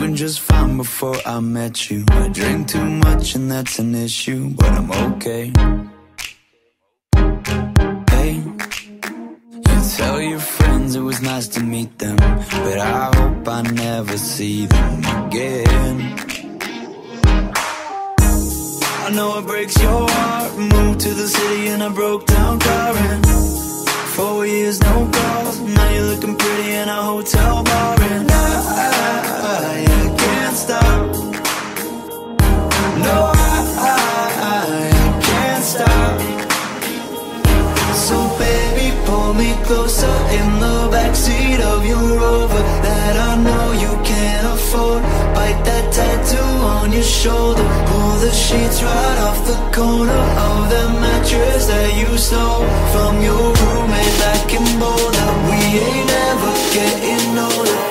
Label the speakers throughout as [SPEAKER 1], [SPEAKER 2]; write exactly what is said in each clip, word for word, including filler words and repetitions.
[SPEAKER 1] doing just fine before I met you. I drink too much and that's an issue, but I'm okay. Hey, you tell your friends it was nice to meet them, but I hope I never see them again. I know it breaks your heart. Moved to the city in a broke down car, and four years no calls. Now you're looking pretty in a hotel bar, and I, I, I can't stop. No, I, I, I can't stop. So baby, pull me closer in the backseat of your Rover that I know you can't afford. Bite that tattoo on your shoulder. Pull the sheets right off the corner of the mattress that you stole from your roommate back in Boulder. We ain't never getting older.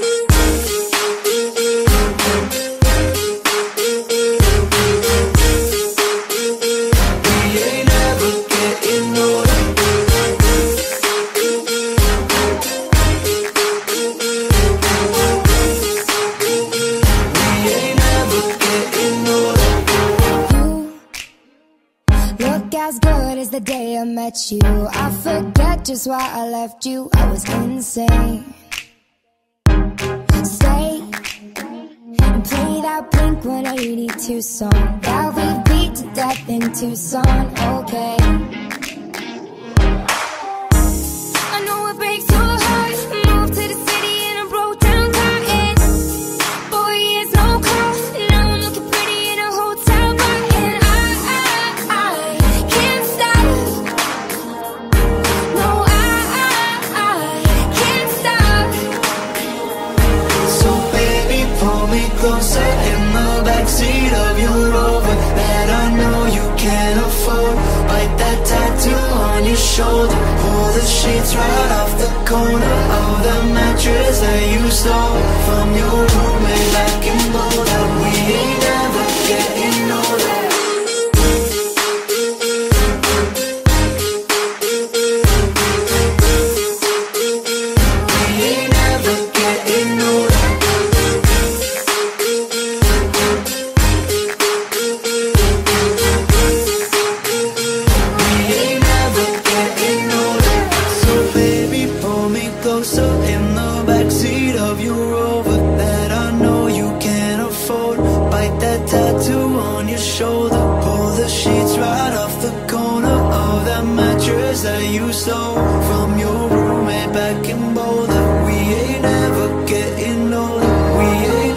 [SPEAKER 2] As good as the day I met you, I forget just why I left you. I was insane. Stay and play that Blink one eighty-two song that we beat to death in Tucson. Okay, I know it breaks your heart. Moved to the city in a broke down car, and four years no call. Now I'm looking pretty in a hotel bar, and I, I, I can't stop. No, I, I, I can't stop.
[SPEAKER 1] So baby, pull me closer in the backseat of your Rover that I know you can't afford. Bite that tattoo on your shoulder. Pull the sheets right off the corner of the mattress that you stole from your roommate back in Boulder. We ain't never getting older. We ain't never getting older. Closer in the backseat of your Rover that I know you can't afford. Bite that tattoo on your shoulder. Pull the sheets right off the corner of that mattress that you stole from your roommate back in Boulder. We ain't ever getting older. We ain't